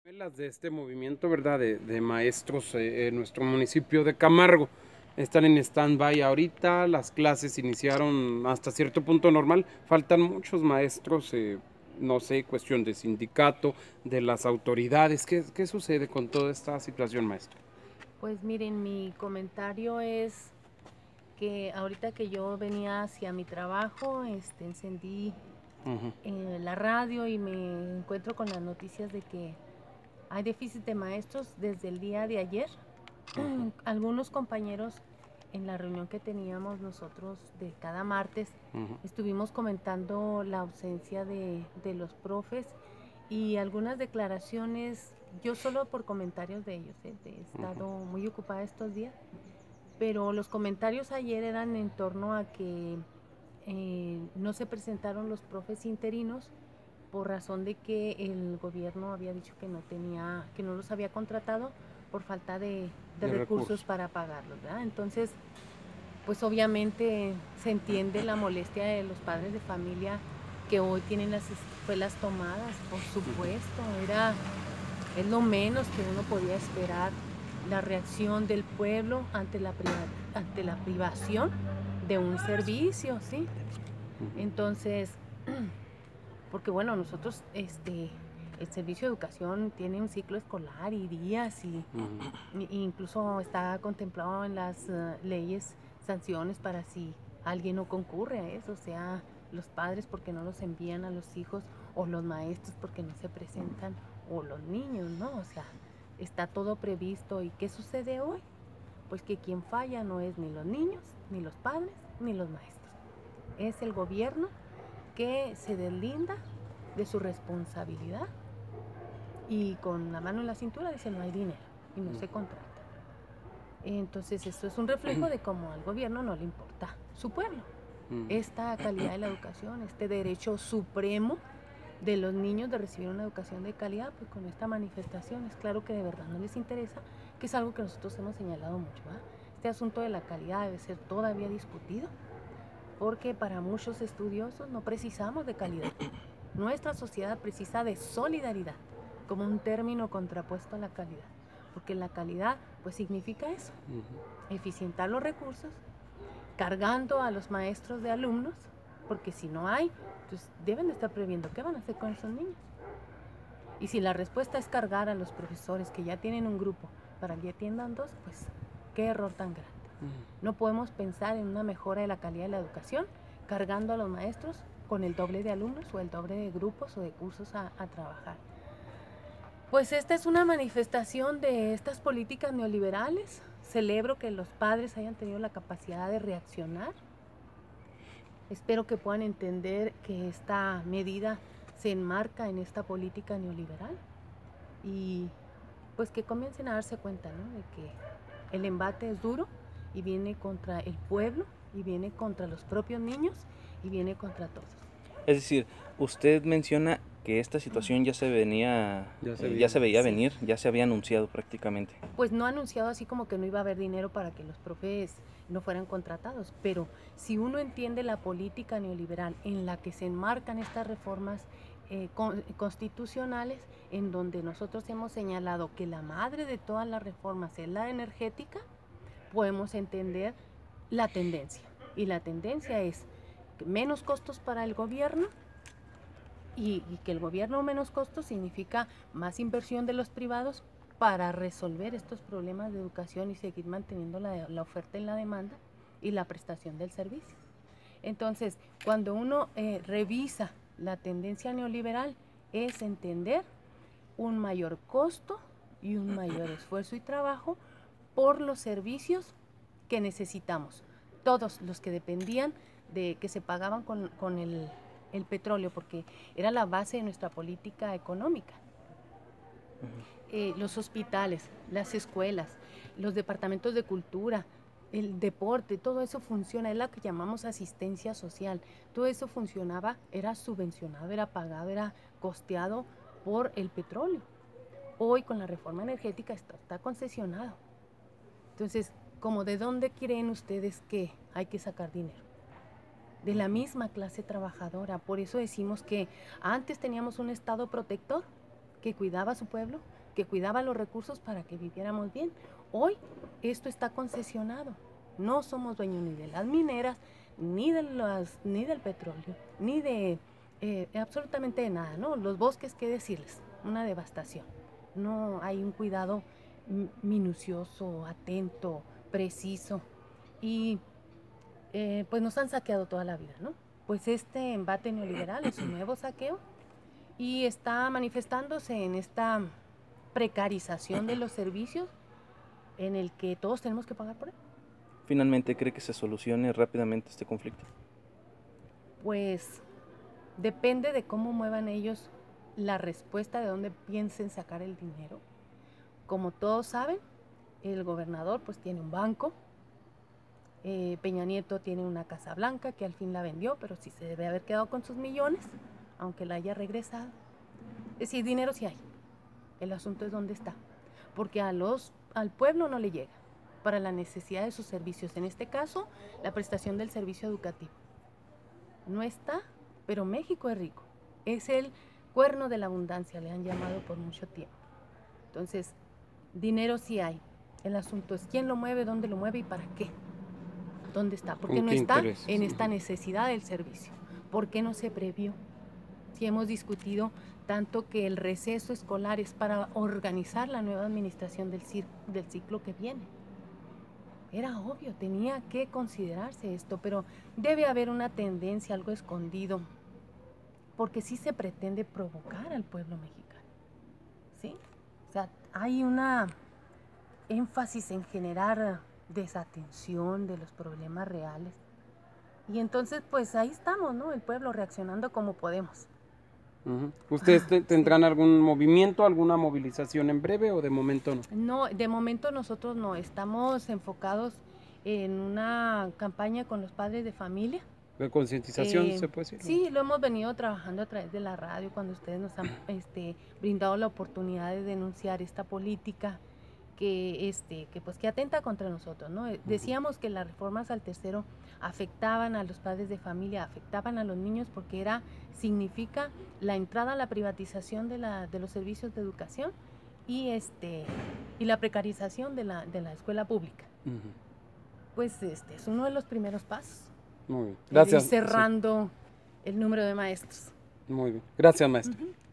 Las de este movimiento, ¿verdad? De maestros en nuestro municipio de Camargo están en stand-by ahorita, las clases iniciaron hasta cierto punto normal, faltan muchos maestros, no sé, cuestión de sindicato, de las autoridades, ¿qué sucede con toda esta situación, maestro? Pues miren, mi comentario es que ahorita que yo venía hacia mi trabajo, encendí Ujú. la radio y me encuentro con las noticias de que hay déficit de maestros desde el día de ayer. Ujú. Algunos compañeros en la reunión que teníamos nosotros de cada martes Ujú. estuvimos comentando la ausencia de los profes y algunas declaraciones, yo solo por comentarios de ellos, he Ujú. estado muy ocupada estos días, pero los comentarios ayer eran en torno a que no se presentaron los profes interinos por razón de que el gobierno había dicho que que no los había contratado por falta de De recursos recursos. para pagarlos, ¿verdad? Entonces, pues obviamente se entiende la molestia de los padres de familia que hoy tienen las escuelas tomadas, por supuesto, es lo menos que uno podía esperar, la reacción del pueblo ante la privación de un servicio, ¿sí? Ujú. Entonces, porque bueno, nosotros, el servicio de educación tiene un ciclo escolar y días Ujú. y incluso está contemplado en las leyes sanciones para si alguien no concurre a eso, sea los padres porque no los envían a los hijos o los maestros porque no se presentan o los niños, ¿no? O sea, está todo previsto. ¿Y qué sucede hoy? Pues que quien falla no es ni los niños, ni los padres, ni los maestros. Es el gobierno que se deslinda de su responsabilidad y con la mano en la cintura dice no hay dinero y no se contrata. Entonces esto es un reflejo de cómo al gobierno no le importa su pueblo. Ujú. Esta calidad de la educación, este derecho supremo de los niños de recibir una educación de calidad, pues con esta manifestación es claro que de verdad no les interesa, que es algo que nosotros hemos señalado mucho. ¿Eh? Este asunto de la calidad debe ser todavía discutido, porque para muchos estudiosos no precisamos de calidad. Nuestra sociedad precisa de solidaridad como un término contrapuesto a la calidad, porque la calidad pues significa eso, eficientar los recursos, cargando a los maestros de alumnos, porque si no hay, pues deben de estar previendo qué van a hacer con esos niños. Y si la respuesta es cargar a los profesores que ya tienen un grupo para que atiendan dos, pues qué error tan grande. No podemos pensar en una mejora de la calidad de la educación cargando a los maestros con el doble de alumnos o el doble de grupos o de cursos a trabajar. Pues esta es una manifestación de estas políticas neoliberales. Celebro que los padres hayan tenido la capacidad de reaccionar. Espero que puedan entender que esta medida se enmarca en esta política neoliberal y pues que comiencen a darse cuenta, ¿no? De que el embate es duro y viene contra el pueblo y viene contra los propios niños y viene contra todos. Es decir, usted menciona que esta situación Ya se ya veía se venir. veía Sí. venir, ya se había anunciado prácticamente. Pues no ha anunciado así como que no iba a haber dinero para que los profes no fueran contratados, pero si uno entiende la política neoliberal en la que se enmarcan estas reformas constitucionales, en donde nosotros hemos señalado que la madre de todas las reformas es la energética, podemos entender la tendencia. Y la tendencia es menos costos para el gobierno y que el gobierno menos costos significa más inversión de los privados para resolver estos problemas de educación y seguir manteniendo la oferta en la demanda y la prestación del servicio. Entonces, cuando uno revisa la tendencia neoliberal, es entender un mayor costo y un mayor esfuerzo y trabajo por los servicios que necesitamos. Todos los que dependían de que se pagaban con el petróleo, porque era la base de nuestra política económica. Los hospitales, las escuelas, los departamentos de cultura, el deporte, todo eso funciona, es lo que llamamos asistencia social. Todo eso funcionaba, era subvencionado, era pagado, era costeado por el petróleo. Hoy con la reforma energética está concesionado. Entonces, ¿como de dónde creen ustedes que hay que sacar dinero? De la misma clase trabajadora. Por eso decimos que antes teníamos un Estado protector que cuidaba a su pueblo, que cuidaba los recursos para que viviéramos bien. Hoy esto está concesionado. No somos dueños ni de las mineras, ni del petróleo, ni de absolutamente de nada, ¿no? Los bosques, ¿qué decirles? Una devastación. No hay un cuidado minucioso, atento, preciso. Y pues nos han saqueado toda la vida, ¿no? Pues este embate neoliberal es un nuevo saqueo y está manifestándose en esta precarización de los servicios en el que todos tenemos que pagar por él. Finalmente, ¿cree que se solucione rápidamente este conflicto? Pues depende de cómo muevan ellos la respuesta, de dónde piensen sacar el dinero. Como todos saben, el gobernador pues tiene un banco, Peña Nieto tiene una Casa Blanca que al fin la vendió, pero sí se debe haber quedado con sus millones, aunque la haya regresado. Es decir, dinero sí hay. El asunto es dónde está, porque al pueblo no le llega para la necesidad de sus servicios. En este caso, la prestación del servicio educativo. No está, pero México es rico. Es el cuerno de la abundancia, le han llamado por mucho tiempo. Entonces, dinero sí hay. El asunto es quién lo mueve, dónde lo mueve y para qué. ¿Dónde está? ¿Por qué no está en esta necesidad del servicio? ¿Por qué no se previó? Si hemos discutido tanto que el receso escolar es para organizar la nueva administración del ciclo que viene. Era obvio, tenía que considerarse esto, pero debe haber una tendencia, algo escondido, porque sí se pretende provocar al pueblo mexicano, ¿sí? O sea, hay una énfasis en generar desatención de los problemas reales. Y entonces, pues ahí estamos, ¿no? El pueblo reaccionando como podemos. ¿Ustedes tendrán algún movimiento, alguna movilización en breve o de momento no? No, de momento nosotros no. Estamos enfocados en una campaña con los padres de familia. ¿De concientización se puede decir? Sí, lo hemos venido trabajando a través de la radio cuando ustedes nos han brindado la oportunidad de denunciar esta política que atenta contra nosotros, ¿no? Decíamos que las reformas al tercero afectaban a los padres de familia, afectaban a los niños porque significa la entrada a la privatización de los servicios de educación y la precarización de la escuela pública. Pues es uno de los primeros pasos. Muy bien. Gracias. Ir cerrando el número de maestros. Muy bien. Gracias, maestra.